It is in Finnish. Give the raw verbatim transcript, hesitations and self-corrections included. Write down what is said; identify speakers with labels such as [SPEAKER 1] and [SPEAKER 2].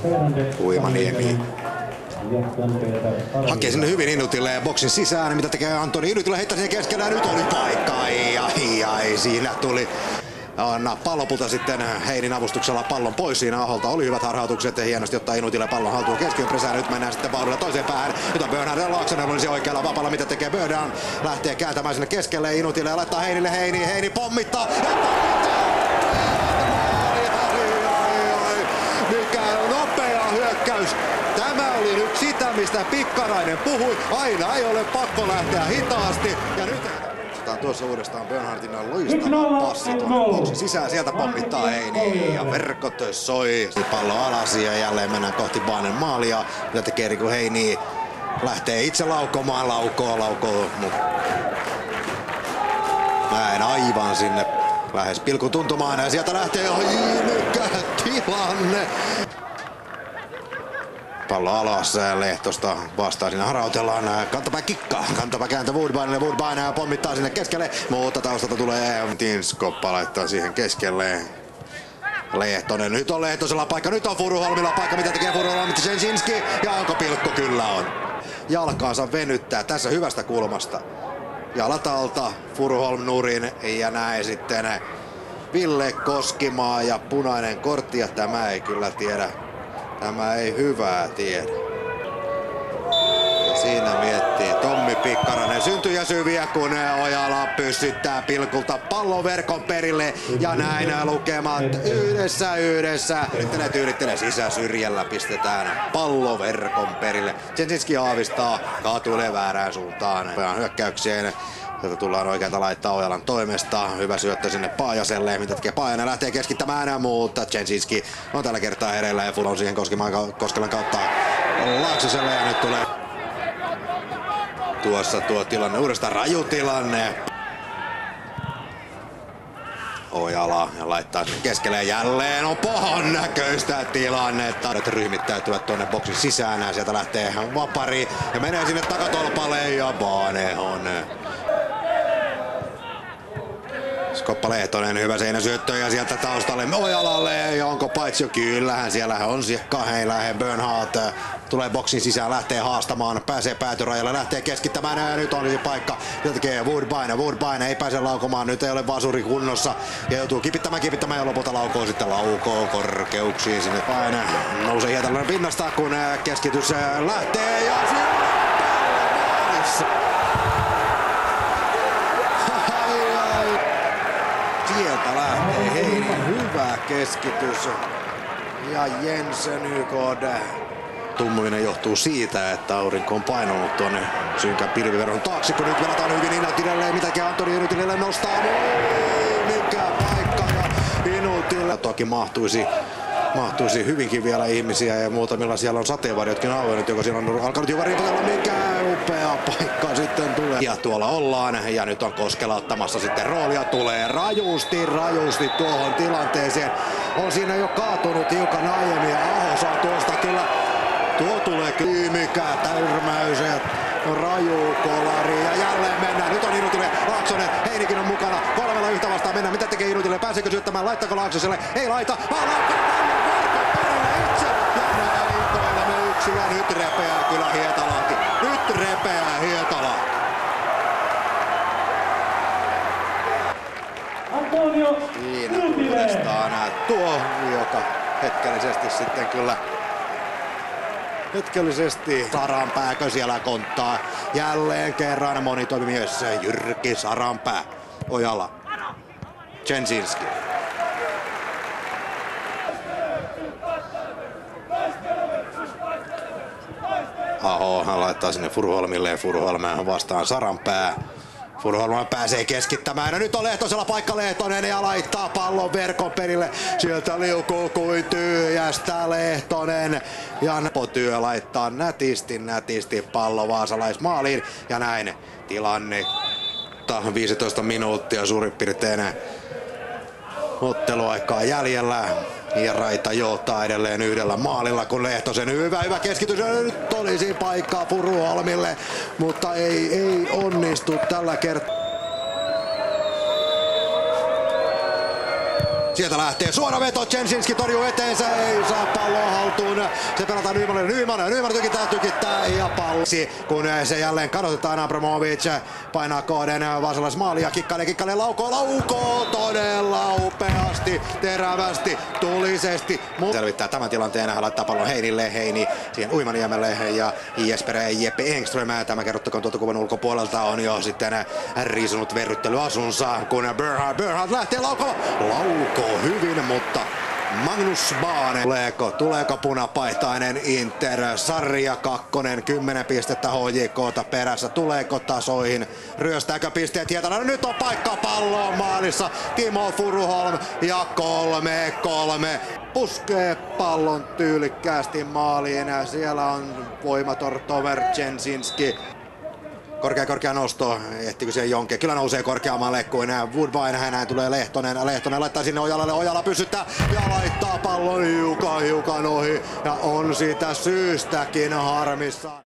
[SPEAKER 1] Uimaniemi hakee sinne hyvin Inutille boksin sisään. Mitä tekee Antoni Inutille? Heittää siihen keskellä. Nyt oli paikka. Ai, ai, ai. Siinä tuli Anna pallopulta sitten Heinin avustuksella pallon pois siinä Aholta. Oli hyvät harhautukset ja hienosti ottaa Inutille pallon haltuun keskiön presään. Nyt mennään sitten Vauhdilla toiseen päähän. Nyt on Bernhard ja Laaksonen olisi oikealla vapaalla. Mitä tekee Bernhard? Lähtee kääntämään sinne keskelle Inutille ja laittaa Heinille. Heini, Heini pommittaa. Mikä nopea hyökkäys. Tämä oli nyt sitä, mistä Pikkarainen puhui. Aina ei ole pakko lähteä hitaasti. Ja nyt tuossa uudestaan Bernhardin loistava passi tuonne boksin sisään. Sieltä pommittaa Heini ja verkot soi. Pallo alas ja jälleen mennään kohti Baanen maalia. Ja tekee Riku Heini. Lähtee itse laukomaan, laukoo, laukoo. Näin aivan sinne lähes pilkun tuntumaan ja sieltä lähtee. Ai mikä tilanne! Pallo alas Lehtosta vastaan, siinä harautellaan, kantapää kikka, kantapää kääntö Woodbinelle, Woodbine pommittaa sinne keskelle, mutta taustalta tulee Tinskoppa laittaa siihen keskelle. Lehtonen, nyt on Lehtosella paikka, nyt on Furuholmilla paikka, mitä tekee Furuholmi, Tšetšinski ja onko pilkku? Kyllä on. Jalkaansa venyttää tässä hyvästä kulmasta. Jalat alta, Furuholm nurin ja näin sitten Ville Koskimaa ja punainen kortti ja tämä ei kyllä tiedä. Tämä ei hyvää tiedä. Ja siinä miettii Tommi Pikkarainen syntyjä syviä, kun Ojala pystyttää pilkulta palloverkon perille. Ja näin lukemat yhdessä yhdessä. Yrittelee tyyrittelee sisäsyrjällä, pistetään palloverkon perille. Tšetšinski aavistaa, kaatuilee väärään suuntaan. Hyökkäykseen. Tätä tullaan oikealta laittaa Ojalan toimesta. Hyvä syöttö sinne Paajaselle. Mitä tekee Paajanen? Lähtee keskittämään, mutta Tšetšinski on tällä kertaa hereillä ja Full on siihen Koskimaan Koskelan kautta Laaksoselle ja nyt tulee tuossa tuo tilanne uudestaan, raju tilanne. Ojala ja laittaa sinne keskelle jälleen on pahan näköistä tilannetta. Nyt ryhmittäytyvät tuonne boksin sisään ja sieltä lähtee Vapari ja menee sinne takatolpalle ja Baanehon. Skoppa Lehtonen, hyvä seinäsyöttö ja sieltä taustalle Ojalalle ja onko paitsi jo? Kyllähän siellä on Siekka Heilähe, Bernhard tulee boksin sisään, lähtee haastamaan, pääsee päätyrajalle, lähtee keskittämään ja nyt olisi paikka. Sieltä tekee Woodbine, Woodbine ei pääse laukomaan, nyt ei ole vasuri kunnossa ja joutuu kipittämään, kipittämään ja lopulta laukoo sitten laukoo korkeuksiin sinne Paine. Nousee Hietalainen pinnasta kun keskitys lähtee ja siellä sieltä lähtee Heinin hyvä keskitys ja Jensen Y K D. Tummuminen johtuu siitä, että aurinko on painunut tuonne synkän pilviveron taakse, kun nyt verataan hyvin Inutille. Mitäkin Antoni Inutille nostaa. Mikä paikka ja Inutille. Toki mahtuisi, mahtuisi hyvinkin vielä ihmisiä ja muutamilla siellä on sateenvarjotkin auennut, joka siellä on alkanut jo ripotella. Mikä upea paikka sitten tulee. Ja tuolla ollaan ja nyt on Koskela ottamassa sitten roolia. Tulee rajusti, rajusti tuohon tilanteeseen. On siinä jo kaatunut hiukan aiemmin ja Aho saa tuosta kyllä. Tuo tulee kyllä mikä tärmäys ja raju kolari ja jälleen mennään. Nyt on Inutille Laaksonen, Heinikin on mukana. Kolmella yhtä vastaan mennään. Mitä tekee Inutille? Pääseekö syöttämään? Laittaako Laaksoselle? Ei laita. Itse. Ja näin kolme yksi ja nyt repeää kyllä Hietalahti. Nyt repeää Hietala. Siinä uudestaan tuo, joka hetkellisesti sitten kyllä Hetkellisesti Saranpääkö siellä konttaa. Jälleen kerran monitoimimies Jyrki Saranpää. Ojala. Tšetšinski. Aho hän laittaa sinne Furuholmille ja Furuholmeen vastaan Saranpää. Furuholma pääsee keskittämään ja nyt on Lehtosella paikka Lehtonen ja laittaa pallon verkon perille. Sieltä liukuu kuin tyhjästä Lehtonen. Ja Potyö laittaa nätisti nätisti pallo vaasalaismaaliin ja näin tilanne. viisitoista minuuttia suurin piirtein otteluaikaa jäljellä. Ja Raita johtaa edelleen yhdellä maalilla, kun Lehtosen hyvä, hyvä keskitys. Ja nyt olisi paikkaa Furuholmille, mutta ei, ei onnistu tällä kertaa. Sieltä lähtee suora veto, Jensinski torjuu eteensä, ei saa palloa haltuun. Se pelataan Nymanille, Nyman, Nyman tykittää, tykittää ja pallosi. Kun se jälleen kadotetaan, Abramovic painaa kohden Vasalas maalia, kikkailee, kikkailee, laukoo, laukoo todella upeasti, terävästi, tulisesti. Selvittää tämän tilanteen, hän laittaa pallon Heinille, Heini siihen Uimaniemelle ja Jesper Jeppe Engström. Tämä kerrottakoon tuolta kuvan ulkopuolelta on jo sitten riisunut verryttelyasunsa, kun Berhard, Berhard lähtee laukoon. Laukoo hyvin, mutta Magnus Bane. Tuleeko, tuleeko punapaitainen Inter? Sarja kakkonen, kymmenen pistettä H J K:ta perässä. Tuleeko tasoihin? Ryöstääkö pisteet Hietala? No nyt on paikka palloon maalissa. Timo Furuholm ja kolme kolme. Puskee pallon tyylikkäästi maaliin. Siellä on voimator Tomer Jensinski. Korkea, korkea nosto. Ehtikö siihen Jonke? Kyllä nousee korkeammalle kuin Woodbine. Hänään tulee Lehtonen. Lehtonen laittaa sinne Ojalalle. Ojala pysyttää ja laittaa pallon hiukan, hiukan ohi. Ja on siitä syystäkin harmissaan.